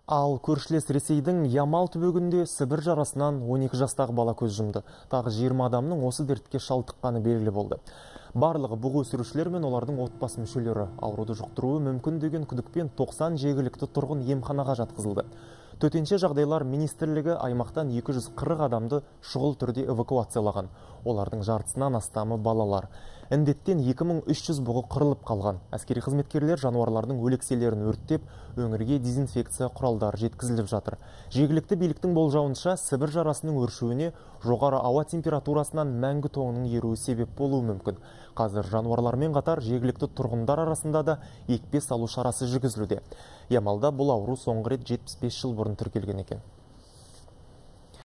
Ал көршілес Ресейдің Ямал түбегінде Сібір жарасынан 12 жастағы бала көз жұмды. Тағы 20 адамның осы дертке шалдыққаны белгілі болды. Барлығы бұғы өсірушілер мен олардың отбасы мүшелері ауруды жұқтыруы мүмкін деген күдікпен 90 жергілікті тұрғын емханаға жатқызылды. Төтенше жағдайлар министрлігі аймақтан 240 адамды шұғыл түрде эвакуациялаған. Олардың жартысынан астамы балалар. Індеттен 2300 бұғы қырылып қалған. Әскери қызметкерлер жануарлардың өлекселерін өрттеп, өңірге дезинфекция құралдары жеткізіліп жатыр. Жергілікті биліктің болжауынша Сібір жарасының өршуіне жоғары ауа температурасынан мәңгі тоңының еруі себеп болуы мүмкін. Қазір жануарлармен қатар жергілікті тұрғындар арасында да екпе салу шарасы жүргізілуде. Ямалда бұл ауру соңғы рет 75 жыл бұрын тіркелген екен.